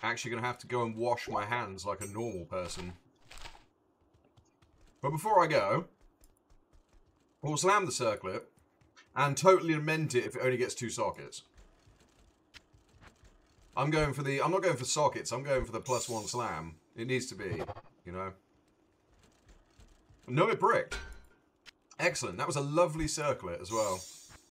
actually going to have to go and wash my hands like a normal person. But before I go, we'll slam the circlet and totally lament it if it only gets 2 sockets. I'm not going for sockets, I'm going for the +1 slam. It needs to be, you know. No, it bricked. Excellent. That was a lovely circlet as well.